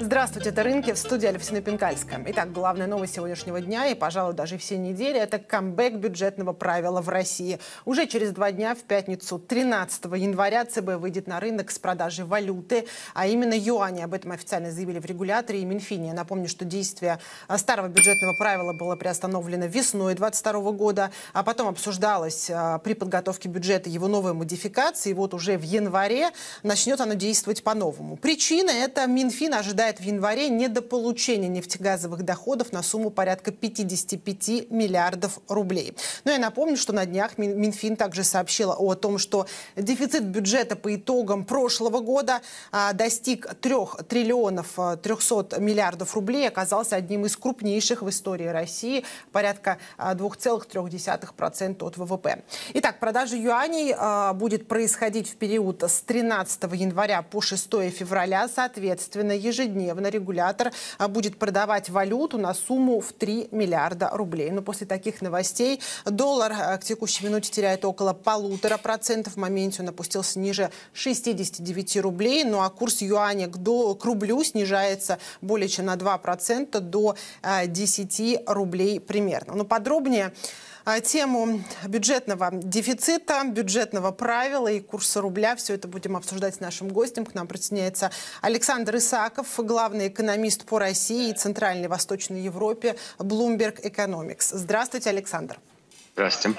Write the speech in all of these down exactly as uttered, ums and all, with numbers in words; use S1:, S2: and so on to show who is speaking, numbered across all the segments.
S1: Здравствуйте, это «Рынки», в студии Алевтина Пинкальская. Итак, главная новость сегодняшнего дня и, пожалуй, даже всей недели – это камбэк бюджетного правила в России. Уже через два дня, в пятницу, тринадцатого января, ЦБ выйдет на рынок с продажей валюты, а именно юани. Об этом официально заявили в регуляторе и Минфине. Я напомню, что действие старого бюджетного правила было приостановлено весной две тысячи двадцать второго года, а потом обсуждалось при подготовке бюджета его новая модификация. И вот уже в январе начнет оно действовать по-новому. Причина – это Минфин ожидает в январе недополучения нефтегазовых доходов на сумму порядка пятидесяти пяти миллиардов рублей. Но я напомню, что на днях Минфин также сообщила о том, что дефицит бюджета по итогам прошлого года а, достиг трёх триллионов трёхсот миллиардов рублей, оказался одним из крупнейших в истории России, порядка двух целых трёх десятых процента от ВВП. Итак, продажа юаней а, будет происходить в период с тринадцатого января по шестое февраля, соответственно, ежедневно. Регулятор будет продавать валюту на сумму в три миллиарда рублей. Но после таких новостей доллар к текущей минуте теряет около полутора процентов. В моменте он опустился ниже шестидесяти девяти рублей. Ну а курс юаня к, до, к рублю снижается более чем на два процента до десяти рублей примерно. Но подробнее тему бюджетного дефицита, бюджетного правила и курса рубля. Все это будем обсуждать с нашим гостем. К нам присоединяется Александр Исаков, главный экономист по России и Центральной и Восточной Европе Bloomberg Economics. Здравствуйте, Александр.
S2: Здравствуйте.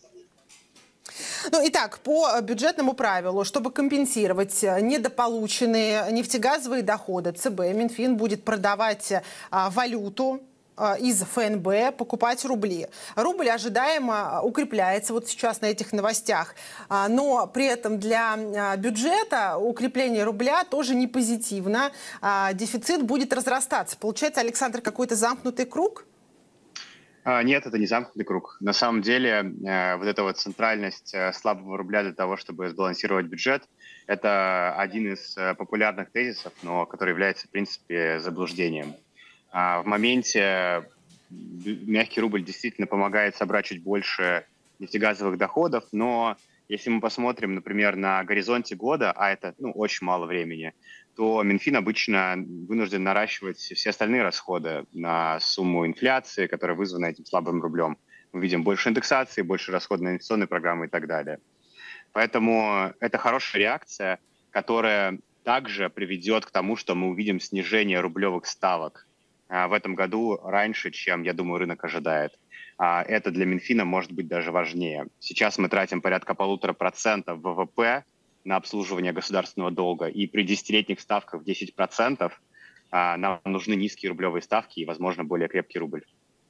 S1: Ну, итак, по бюджетному правилу, чтобы компенсировать недополученные нефтегазовые доходы, ЦБ, Минфин будет продавать а, валюту из ФНБ, покупать рубли. Рубль ожидаемо укрепляется вот сейчас на этих новостях, но при этом для бюджета укрепление рубля тоже не позитивно. Дефицит будет разрастаться. Получается, Александр, какой-то замкнутый круг?
S2: Нет, это не замкнутый круг. На самом деле, вот эта вот центральность слабого рубля для того, чтобы сбалансировать бюджет, это один из популярных тезисов, но который является, в принципе, заблуждением. В моменте мягкий рубль действительно помогает собрать чуть больше нефтегазовых доходов, но если мы посмотрим, например, на горизонте года, а это ну, очень мало времени, то Минфин обычно вынужден наращивать все остальные расходы на сумму инфляции, которая вызвана этим слабым рублем. Мы видим больше индексации, больше расходов на инвестиционные программы и так далее. Поэтому это хорошая реакция, которая также приведет к тому, что мы увидим снижение рублевых ставок в этом году раньше, чем, я думаю, рынок ожидает. Это для Минфина может быть даже важнее. Сейчас мы тратим порядка полутора процентов ВВП на обслуживание государственного долга, и при десятилетних ставках в десять процентов нам нужны низкие рублевые ставки и, возможно, более крепкий рубль.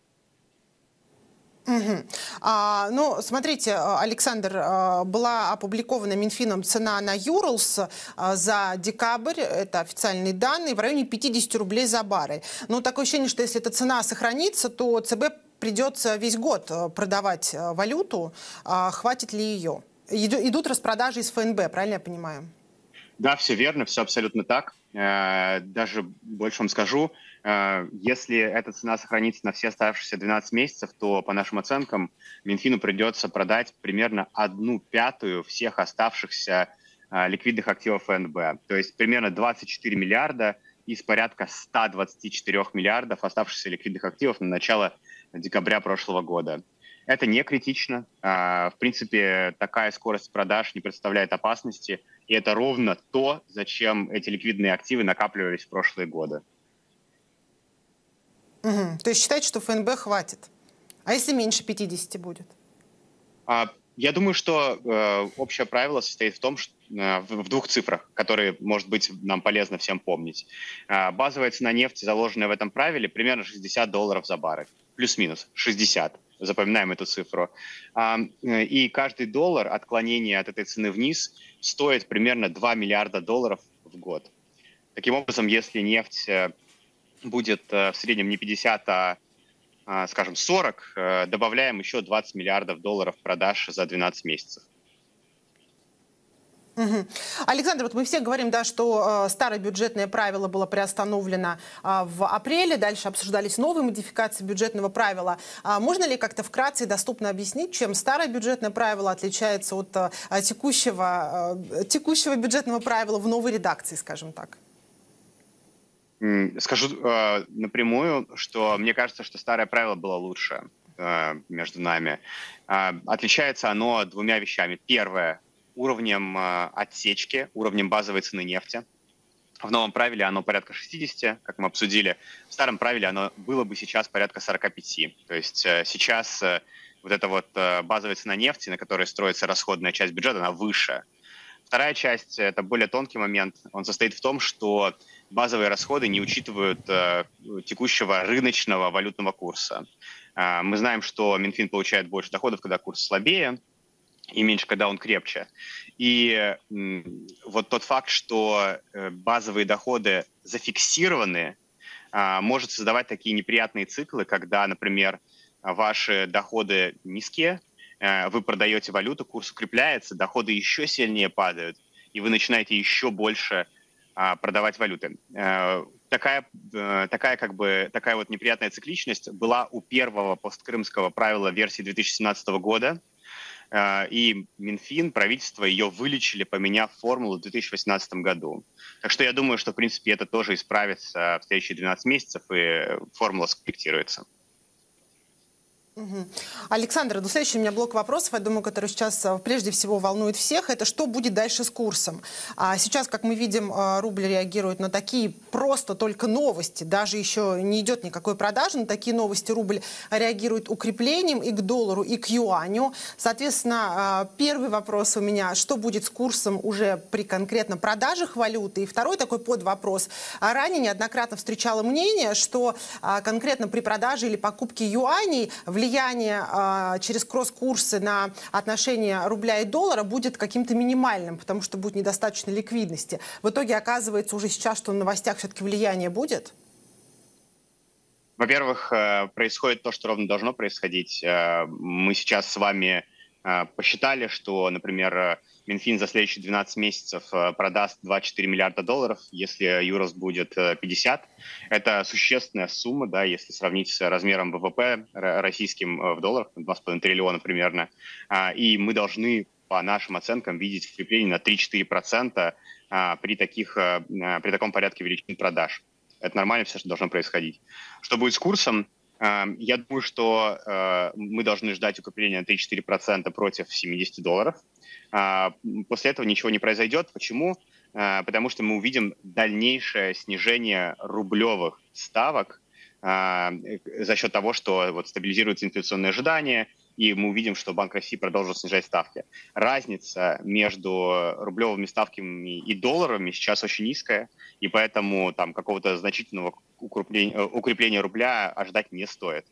S1: Угу. А, ну, смотрите, Александр, была опубликована Минфином цена на Юрлс за декабрь, это официальные данные, в районе пятидесяти рублей за баррель. Но такое ощущение, что если эта цена сохранится, то ЦБ придется весь год продавать валюту. Хватит ли ее? Идут распродажи из ФНБ, правильно я понимаю?
S2: Да, все верно, все абсолютно так. Даже больше вам скажу, если эта цена сохранится на все оставшиеся двенадцать месяцев, то, по нашим оценкам, Минфину придется продать примерно одну пятую всех оставшихся ликвидных активов ФНБ. То есть примерно двадцать четыре миллиарда из порядка ста двадцати четырёх миллиардов оставшихся ликвидных активов на начало декабря прошлого года. Это не критично. В принципе, такая скорость продаж не представляет опасности. И это ровно то, зачем эти ликвидные активы накапливались в прошлые годы.
S1: Угу. То есть считаете, что ФНБ хватит? А если меньше пятидесяти будет?
S2: Я думаю, что э, общее правило состоит в том, что, э, в, в двух цифрах, которые, может быть, нам полезно всем помнить. Э, базовая цена нефти, заложенная в этом правиле, примерно шестьдесят долларов за баррель. Плюс-минус шестьдесят. Запоминаем эту цифру. Э, и каждый доллар отклонения от этой цены вниз стоит примерно два миллиарда долларов в год. Таким образом, если нефть будет э, в среднем не пятьдесят, а скажем, сорок, добавляем еще двадцать миллиардов долларов продаж за двенадцать месяцев.
S1: Угу. Александр, вот мы все говорим, да, что э, старое бюджетное правило было приостановлено э, в апреле, дальше обсуждались новые модификации бюджетного правила. А можно ли как-то вкратце и доступно объяснить, чем старое бюджетное правило отличается от э, текущего, э, текущего бюджетного правила в новой редакции, скажем так?
S2: Скажу э, напрямую, что мне кажется, что старое правило было лучше э, между нами. Э, отличается оно двумя вещами. Первое – уровнем э, отсечки, уровнем базовой цены нефти. В новом правиле оно порядка шестидесяти, как мы обсудили. В старом правиле оно было бы сейчас порядка сорока пяти. То есть э, сейчас э, вот эта вот э, базовая цена нефти, на которой строится расходная часть бюджета, она выше. Вторая часть – это более тонкий момент. Он состоит в том, что базовые расходы не учитывают э, текущего рыночного валютного курса. Э, мы знаем, что Минфин получает больше доходов, когда курс слабее, и меньше, когда он крепче. И э, вот тот факт, что э, базовые доходы зафиксированы, э, может создавать такие неприятные циклы, когда, например, ваши доходы низкие, вы продаете валюту, курс укрепляется, доходы еще сильнее падают, и вы начинаете еще больше а, продавать валюты. А, такая, такая, как бы, такая вот неприятная цикличность была у первого посткрымского правила версии две тысячи семнадцатого года, а, и Минфин, правительство ее вылечили, поменяв формулу в две тысячи восемнадцатом году. Так что я думаю, что, в принципе, это тоже исправится в следующие двенадцать месяцев, и формула скорректируется.
S1: Угу. Александр, ну, следующий у меня блок вопросов, я думаю, который сейчас прежде всего волнует всех, это что будет дальше с курсом. А сейчас, как мы видим, рубль реагирует на такие просто только новости, даже еще не идет никакой продажи, на такие новости рубль реагирует укреплением и к доллару, и к юаню. Соответственно, первый вопрос у меня, что будет с курсом уже при конкретно продажах валюты? И второй такой подвопрос. Ранее неоднократно встречало мнение, что конкретно при продаже или покупке юаней влияние Влияние э, через кросс-курсы на отношения рубля и доллара будет каким-то минимальным, потому что будет недостаточно ликвидности. В итоге оказывается уже сейчас, что в новостях все-таки влияние будет?
S2: Во-первых, происходит то, что ровно должно происходить. Мы сейчас с вами посчитали, что, например, Минфин за следующие двенадцать месяцев продаст двадцать четыре миллиарда долларов, если Юрос будет пятьдесят. Это существенная сумма, да, если сравнить с размером ВВП российским в долларах, два с половиной триллиона примерно. И мы должны, по нашим оценкам, видеть укрепление на три-четыре процента при, таких, при таком порядке величин продаж. Это нормально, все, что должно происходить. Что будет с курсом? Я думаю, что э, мы должны ждать укрепления на три-четыре процента против семидесяти долларов. Э, после этого ничего не произойдет. Почему? Э, потому что мы увидим дальнейшее снижение рублевых ставок э, за счет того, что вот, стабилизируются инфляционные ожидания, и мы увидим, что Банк России продолжит снижать ставки. Разница между рублевыми ставками и долларовыми сейчас очень низкая, и поэтому там какого-то значительного укрепления, укрепления рубля ожидать не стоит.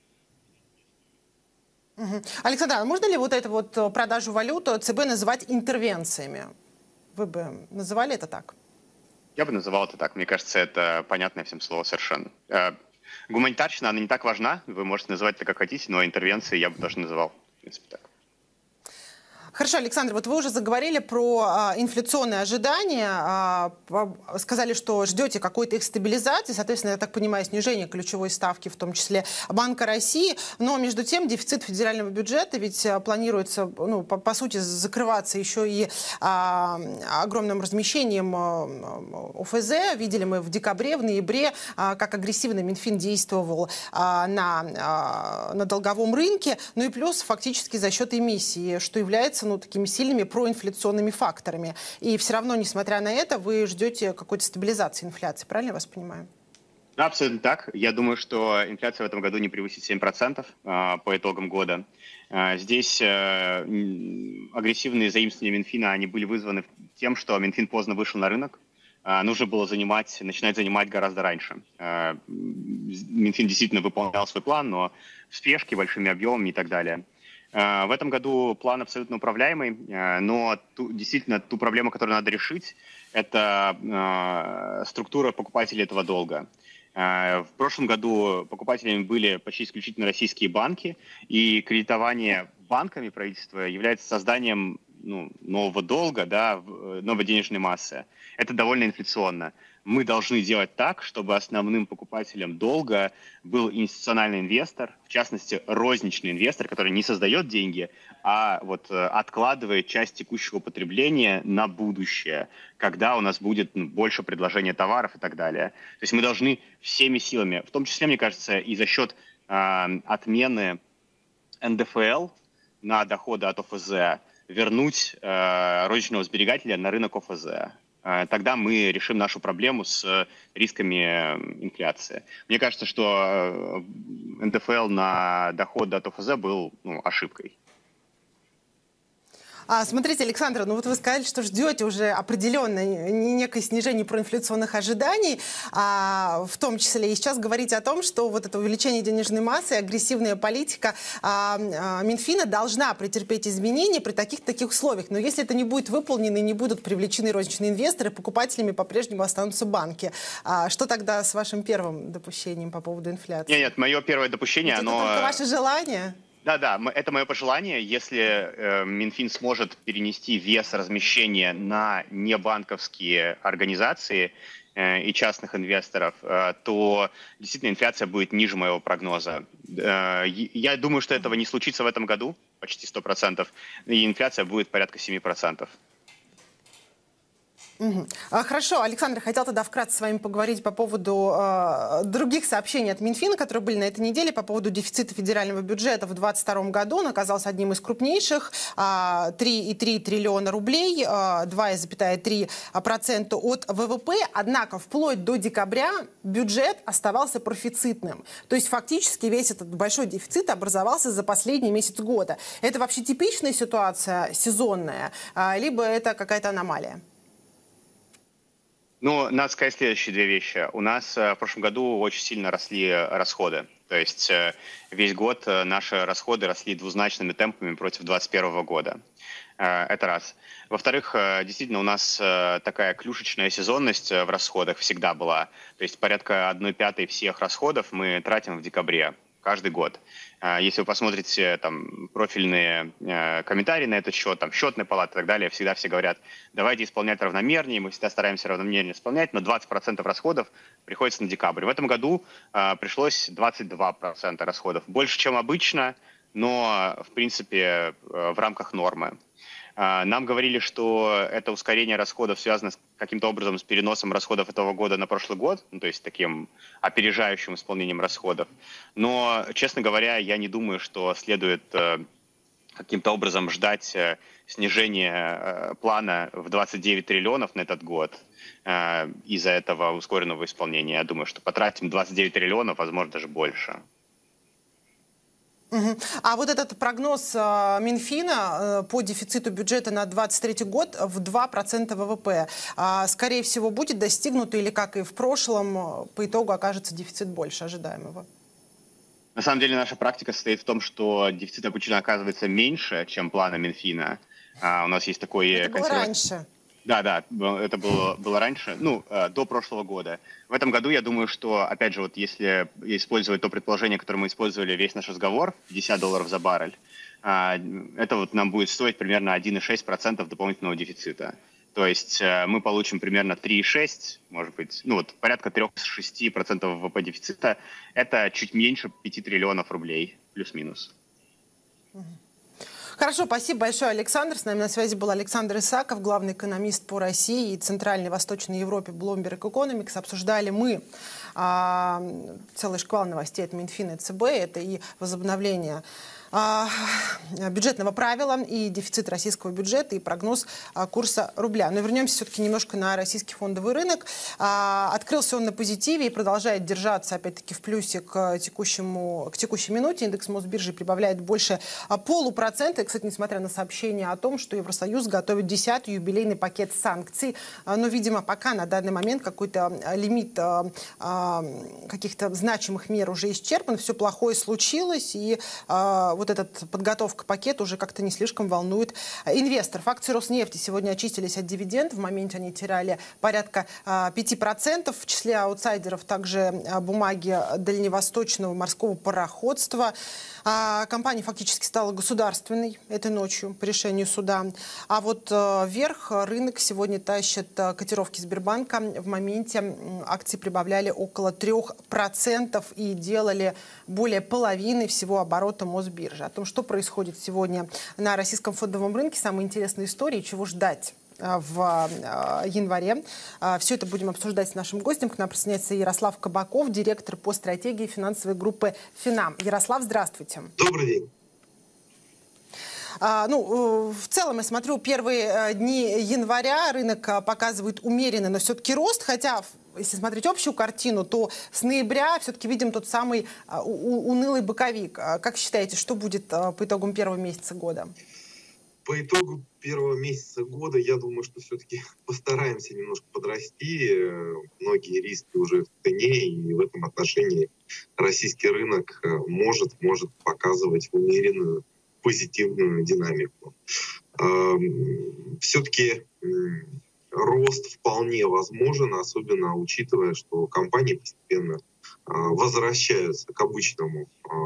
S1: Угу. Александр, а можно ли вот эту вот продажу валюты ЦБ называть интервенциями? Вы бы называли это так?
S2: Я бы называл это так. Мне кажется, это понятное всем слово совершенно. Гуманитарщина, она не так важна, вы можете называть это как хотите, но интервенции я бы даже называл, в принципе, так.
S1: Хорошо, Александр, вот вы уже заговорили про а, инфляционные ожидания, а, сказали, что ждете какой-то их стабилизации, соответственно, я так понимаю, снижение ключевой ставки, в том числе Банка России, но между тем дефицит федерального бюджета ведь а, планируется, ну, по, по сути, закрываться еще и а, огромным размещением а, ОФЗ. Видели мы в декабре, в ноябре, а, как агрессивно Минфин действовал а, на, а, на долговом рынке, ну и плюс фактически за счет эмиссии, что является ну, такими сильными проинфляционными факторами. И все равно, несмотря на это, вы ждете какой-то стабилизации инфляции. Правильно я вас понимаю?
S2: Абсолютно так. Я думаю, что инфляция в этом году не превысит семь процентов э, по итогам года. Э, здесь э, агрессивные заимствования Минфина, они были вызваны тем, что Минфин поздно вышел на рынок. Э, нужно было занимать, начинать занимать гораздо раньше. Э, Минфин действительно выполнял свой план, но в спешке, большими объемами и так далее. В этом году план абсолютно управляемый, но ту, действительно ту проблему, которую надо решить, это э, структура покупателей этого долга. Э, в прошлом году покупателями были почти исключительно российские банки, и кредитование банками правительства является созданием ну, нового долга, да, новой денежной массы, это довольно инфляционно. Мы должны делать так, чтобы основным покупателем долга был институциональный инвестор, в частности, розничный инвестор, который не создает деньги, а вот откладывает часть текущего потребления на будущее, когда у нас будет ну, больше предложения товаров и так далее. То есть мы должны всеми силами, в том числе, мне кажется, и за счет э, отмены эн дэ эф эл на доходы от о эф зэ, вернуть э, розничного сберегателя на рынок о эф зэ. Тогда мы решим нашу проблему с рисками инфляции. Мне кажется, что эн дэ эф эл на доходы от о эф зэ был ну, ошибкой.
S1: А, смотрите, Александр, ну вот вы сказали, что ждете уже определенное некое снижение проинфляционных ожиданий, а, в том числе и сейчас говорите о том, что вот это увеличение денежной массы, агрессивная политика а, а, Минфина должна претерпеть изменения при таких-таких условиях. Но если это не будет выполнено и не будут привлечены розничные инвесторы, покупателями по-прежнему останутся банки. А, что тогда с вашим первым допущением по поводу инфляции?
S2: Нет, нет, мое первое допущение,
S1: Ведь
S2: оно...
S1: это только ваше желание?
S2: Да, да, это мое пожелание. Если э, Минфин сможет перенести вес размещения на небанковские организации э, и частных инвесторов, э, то действительно инфляция будет ниже моего прогноза. Э, я думаю, что этого не случится в этом году, почти сто процентов, и инфляция будет порядка семи процентов.
S1: Угу. Хорошо, Александр, хотел тогда вкратце с вами поговорить по поводу э, других сообщений от Минфина, которые были на этой неделе по поводу дефицита федерального бюджета в две тысячи двадцать втором году. Он оказался одним из крупнейших, э, три и три триллиона рублей, э, два целых три десятых процента от вэ вэ пэ. Однако вплоть до декабря бюджет оставался профицитным. То есть фактически весь этот большой дефицит образовался за последний месяц года. Это вообще типичная ситуация, сезонная, э, либо это какая-то аномалия?
S2: Ну, надо сказать следующие две вещи. У нас в прошлом году очень сильно росли расходы. То есть весь год наши расходы росли двузначными темпами против две тысячи двадцать первого года. Это раз. Во-вторых, действительно, у нас такая клюшечная сезонность в расходах всегда была. То есть порядка одной пятой всех расходов мы тратим в декабре. Каждый год. Если вы посмотрите там, профильные э, комментарии на этот счет, там, счетная палата и так далее, всегда все говорят, давайте исполнять равномернее, мы всегда стараемся равномернее исполнять, но двадцать процентов расходов приходится на декабрь. В этом году э, пришлось двадцать два процента расходов. Больше, чем обычно, но, в принципе, э, в рамках нормы. Нам говорили, что это ускорение расходов связано с, каким-то образом с переносом расходов этого года на прошлый год, ну, то есть таким опережающим исполнением расходов. Но, честно говоря, я не думаю, что следует э, каким-то образом ждать э, снижения э, плана в двадцать девять триллионов на этот год э, из-за этого ускоренного исполнения. Я думаю, что потратим двадцать девять триллионов, возможно, даже больше.
S1: Угу. А вот этот прогноз э, Минфина э, по дефициту бюджета на двадцать третий год в два процента вэ вэ пэ, э, скорее всего, будет достигнут или, как и в прошлом, по итогу окажется дефицит больше ожидаемого?
S2: На самом деле наша практика состоит в том, что дефицит обычно оказывается меньше, чем планы Минфина. А, у нас есть такой...
S1: Это было раньше.
S2: Да, да, это было, было раньше, ну, до прошлого года. В этом году я думаю, что, опять же, вот если использовать то предположение, которое мы использовали весь наш разговор, пятьдесят долларов за баррель, это вот нам будет стоить примерно один целых шесть десятых процента дополнительного дефицита. То есть мы получим примерно три целых шесть десятых, может быть, ну вот порядка три целых шесть десятых процента вэ вэ пэ дефицита. Это чуть меньше пяти триллионов рублей, плюс-минус.
S1: Хорошо, спасибо большое, Александр. С нами на связи был Александр Исаков, главный экономист по России и Центральной и Восточной Европе Bloomberg Economics. Обсуждали мы а, целый шквал новостей от Минфина и цэ бэ. Это и возобновление а, бюджетного правила, и дефицит российского бюджета, и прогноз а, курса рубля. Но вернемся все-таки немножко на российский фондовый рынок. А, открылся он на позитиве и продолжает держаться, опять-таки, в плюсе к, текущему, к текущей минуте. Индекс Мосбиржи прибавляет больше а, полупроцента. И, кстати, несмотря на сообщение о том, что Евросоюз готовит десятый юбилейный пакет санкций, а, но, видимо, пока на данный момент какой-то лимит а, а, каких-то значимых мер уже исчерпан, все плохое случилось, и а, вот эта подготовка пакета уже как-то не слишком волнует инвесторов. Акции Роснефти сегодня очистились от дивидендов. В моменте они теряли порядка пяти процентов. В числе аутсайдеров также бумаги дальневосточного морского пароходства. Компания фактически стала государственной этой ночью по решению суда. А вот вверх рынок сегодня тащит котировки Сбербанка. В моменте акции прибавляли около трех процентов и делали более половины всего оборота Мосбиржи. О том, что происходит сегодня на российском фондовом рынке, самые интересные истории, чего ждать в январе. Все это будем обсуждать с нашим гостем. К нам присоединяется Ярослав Кабаков, директор по стратегии финансовой группы «Финам». Ярослав, здравствуйте.
S3: Добрый день.
S1: А, ну, в целом, я смотрю, первые дни января рынок показывает умеренный, но все-таки рост, хотя, если смотреть общую картину, то с ноября все-таки видим тот самый унылый боковик. Как считаете, что будет по итогам первого месяца года?
S3: По итогу первого месяца года, я думаю, что все-таки постараемся немножко подрасти. Многие риски уже в цене, и в этом отношении российский рынок может, может показывать умеренную позитивную динамику. Все-таки рост вполне возможен, особенно учитывая, что компании постепенно возвращаются к обычному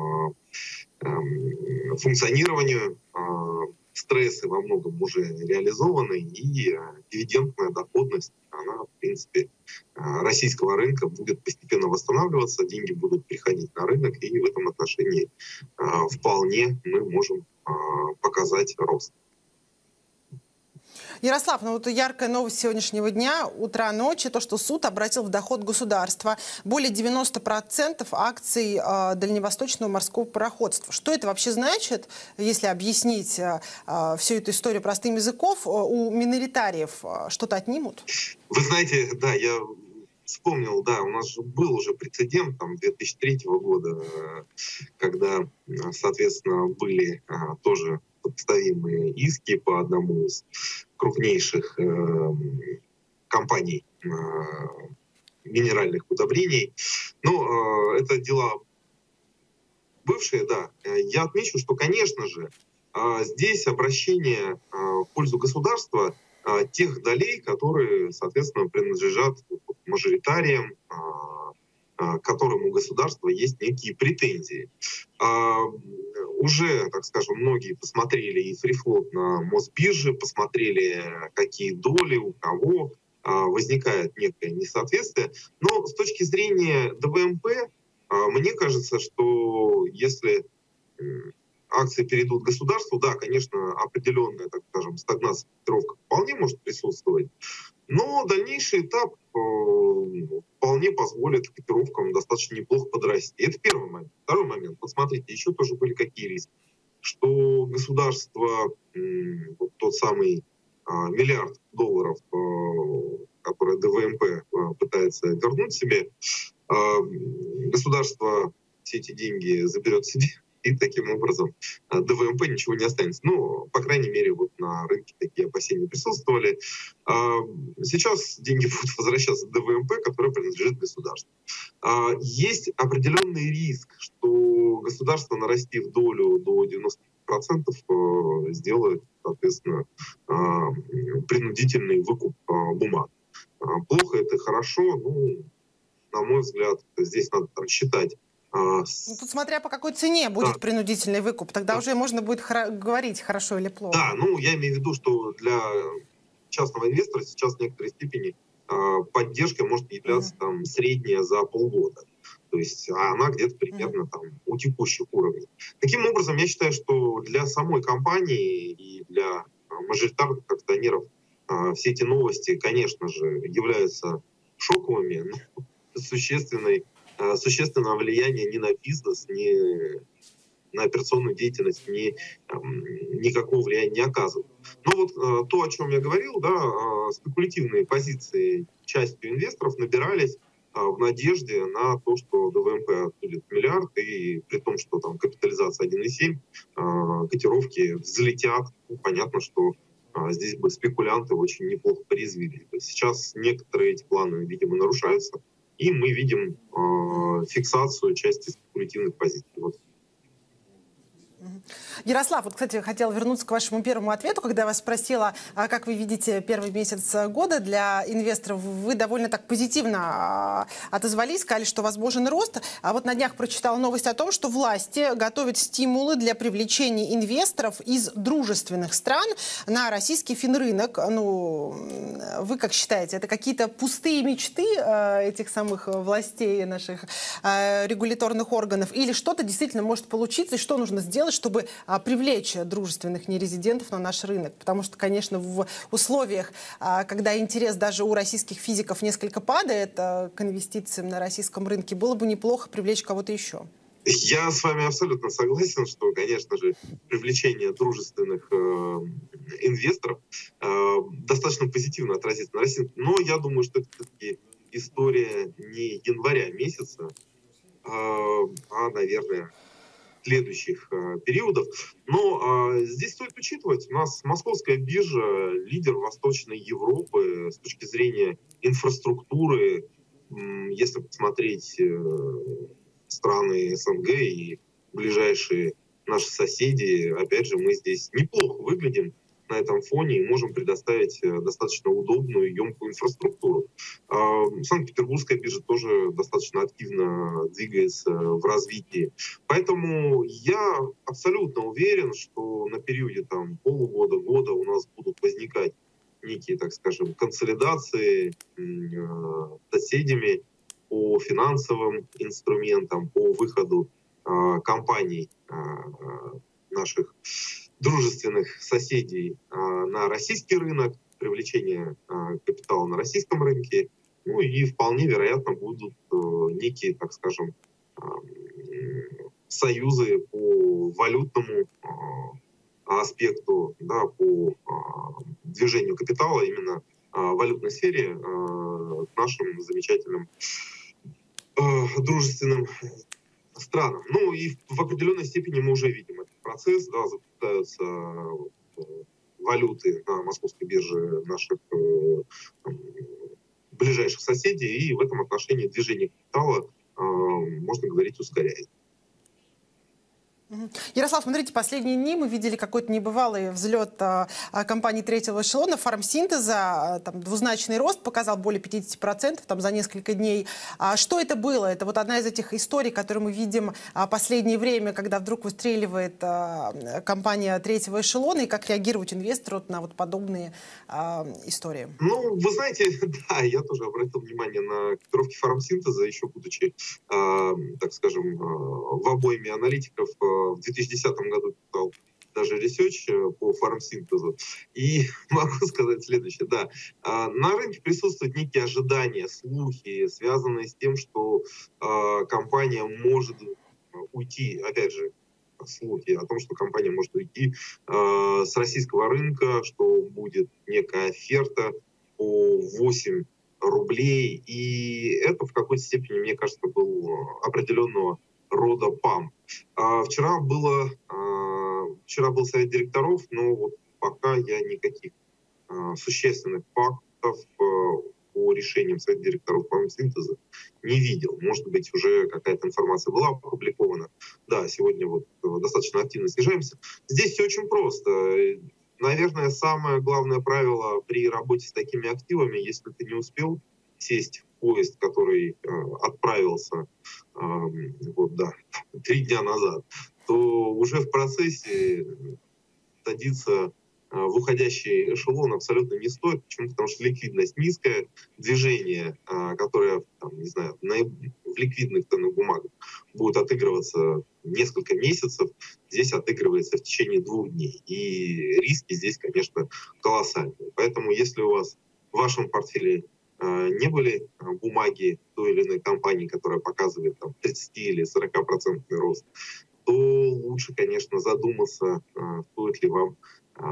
S3: функционированию. Стрессы во многом уже реализованы, и дивидендная доходность, она, в принципе, российского рынка будет постепенно восстанавливаться, деньги будут приходить на рынок, и в этом отношении вполне мы можем показать рост.
S1: Ярослав, ну вот яркая новость сегодняшнего дня, утра ночи, то, что суд обратил в доход государства более девяноста процентов акций э, дальневосточного морского пароходства. Что это вообще значит, если объяснить э, всю эту историю простым языком? У миноритариев э, что-то отнимут?
S3: Вы знаете, да, я вспомнил, да, у нас же был уже прецедент там две тысячи третьего года, когда, соответственно, были а, тоже подставимые иски по одному из крупнейших э, компаний э, минеральных удобрений. Но э, это дела бывшие, да. Я отмечу, что, конечно же, э, здесь обращение э, в пользу государства э, тех долей, которые, соответственно, принадлежат мажоритариям, э, к которым у государства есть некие претензии. А, уже, так скажем, многие посмотрели и фрифлот на Мосбирже, посмотрели, какие доли, у кого а, возникает некое несоответствие. Но с точки зрения ДВМП, а, мне кажется, что если акции перейдут к государству, да, конечно, определенная, так скажем, стагнация, котировка вполне может присутствовать, но дальнейший этап э, вполне позволит котировкам достаточно неплохо подрасти. Это первый момент. Второй момент. Вот смотрите, еще тоже были какие риски. Что государство, э, вот тот самый э, миллиард долларов, э, который ДВМП э, пытается вернуть себе, э, государство все эти деньги заберет себе, и таким образом ДВМП ничего не останется. Ну, по крайней мере, вот на рынке такие опасения присутствовали. Сейчас деньги будут возвращаться в ДВМП, который принадлежит государству. Есть определенный риск, что государство, нарастив долю до девяноста процентов, сделает, соответственно, принудительный выкуп бумаг. Плохо это, хорошо, ну, на мой взгляд, здесь надо там считать.
S1: Ну, тут смотря по какой цене будет да. принудительный выкуп, тогда да. уже можно будет хоро- говорить, хорошо или плохо.
S3: Да, ну я имею в виду, что для частного инвестора сейчас в некоторой степени э, поддержка может являться mm-hmm. там средняя за полгода. То есть а она где-то примерно mm-hmm. там у текущих уровней. Таким образом, я считаю, что для самой компании и для мажоритарных акционеров э, все эти новости, конечно же, являются шоковыми, но существенной существенного влияния ни на бизнес, ни на операционную деятельность, ни, никакого влияния не оказывают. Но вот то, о чем я говорил, да, спекулятивные позиции частью инвесторов набирались в надежде на то, что ДВМП отсудит миллиард, и при том, что там капитализация один и семь, котировки взлетят. Ну, понятно, что здесь бы спекулянты очень неплохо порезвили. Сейчас некоторые эти планы, видимо, нарушаются, и мы видим э, фиксацию части спекулятивных позиций. Вот.
S1: Ярослав, вот, кстати, хотела вернуться к вашему первому ответу, когда я вас спросила, как вы видите первый месяц года для инвесторов. Вы довольно так позитивно отозвались, сказали, что возможен рост. А вот на днях прочитала новость о том, что власти готовят стимулы для привлечения инвесторов из дружественных стран на российский финрынок. Ну, вы как считаете, это какие-то пустые мечты этих самых властей, наших регуляторных органов, или что-то действительно может получиться, и что нужно сделать, чтобы привлечь дружественных нерезидентов на наш рынок? Потому что, конечно, в условиях, когда интерес даже у российских физиков несколько падает к инвестициям на российском рынке, было бы неплохо привлечь кого-то еще.
S3: Я с вами абсолютно согласен, что, конечно же, привлечение дружественных э, инвесторов э, достаточно позитивно отразится на России. Но я думаю, что это все-таки история не января месяца, э, а, наверное, следующих э, периодов. Но э, здесь стоит учитывать, у нас московская биржа лидер Восточной Европы с точки зрения инфраструктуры. Э, если посмотреть э, страны СНГ и ближайшие наши соседи, опять же, мы здесь неплохо выглядим на этом фоне и можем предоставить достаточно удобную и емкую инфраструктуру. Санкт-Петербургская биржа тоже достаточно активно двигается в развитии. Поэтому я абсолютно уверен, что на периоде там, полугода, года у нас будут возникать некие, так скажем, консолидации с соседями по финансовым инструментам, по выходу компаний наших дружественных соседей на российский рынок, привлечение капитала на российском рынке, ну и вполне вероятно будут некие, так скажем, союзы по валютному аспекту, да, по движению капитала именно в валютной сфере к нашим замечательным дружественным странам. Ну и в определенной степени мы уже видим этот процесс, да, запускаются валюты на московской бирже наших там, ближайших соседей, и в этом отношении движение капитала, можно говорить, ускоряется.
S1: Ярослав, смотрите, последние дни мы видели какой-то небывалый взлет а, компании третьего эшелона, фармсинтеза, там, двузначный рост показал более пятидесяти процентов там, за несколько дней. А что это было? Это вот одна из этих историй, которые мы видим а, последнее время, когда вдруг выстреливает а, компания третьего эшелона, и как реагировать инвестору на вот подобные а, истории?
S3: Ну, вы знаете, да, я тоже обратил внимание на котировки фармсинтеза, еще будучи, а, так скажем, в обойме аналитиков. В две тысячи десятом году писал даже ресерч по фармсинтезу. И могу сказать следующее. Да, на рынке присутствуют некие ожидания, слухи, связанные с тем, что компания может уйти, опять же, слухи о том, что компания может уйти с российского рынка, что будет некая оферта по восемь рублей. И это в какой-то степени, мне кажется, был определенного рода памп. А, вчера, было, а, вчера был совет директоров, но вот пока я никаких а, существенных фактов а, по решениям совета директоров фармсинтеза не видел. Может быть, уже какая-то информация была опубликована. Да, сегодня вот достаточно активно снижаемся. Здесь все очень просто. Наверное, самое главное правило при работе с такими активами, если ты не успел сесть в поезд, который э, отправился э, вот, да, три дня назад, то уже в процессе садиться э, в уходящий эшелон абсолютно не стоит. Почему? Потому что ликвидность низкая, движение, э, которое там, не знаю, на, в ликвидных ценных бумагах будет отыгрываться несколько месяцев, здесь отыгрывается в течение двух дней. И риски здесь, конечно, колоссальные. Поэтому если у вас в вашем портфеле не были бумаги той или иной компании, которая показывает там, тридцать или сорок процентов рост, то лучше, конечно, задуматься, стоит ли вам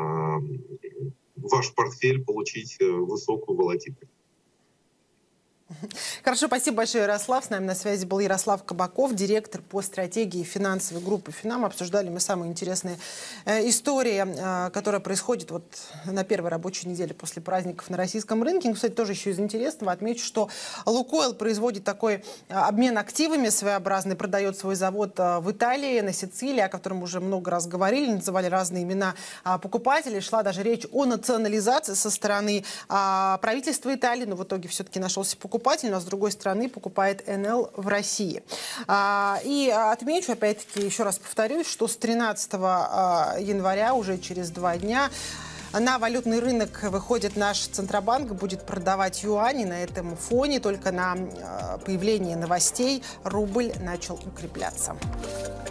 S3: ваш портфель получить высокую волатильность.
S1: Хорошо, спасибо большое, Ярослав. С нами на связи был Ярослав Кабаков, директор по стратегии финансовой группы «Финам». Обсуждали мы самые интересные э, истории, э, которая происходит вот на первой рабочей неделе после праздников на российском рынке. Ну, кстати, тоже еще из интересного отмечу, что «Лукойл» производит такой э, обмен активами своеобразный, продает свой завод э, в Италии, на Сицилии, о котором уже много раз говорили, называли разные имена э, покупателей. Шла даже речь о национализации со стороны э, правительства Италии, но в итоге все-таки нашелся покупатель. Покупатель, но с другой стороны покупает эн эл в России. А, и отмечу, опять-таки, еще раз повторюсь, что с тринадцатого января, уже через два дня, на валютный рынок выходит наш Центробанк, будет продавать юани. На этом фоне только на появление новостей рубль начал укрепляться.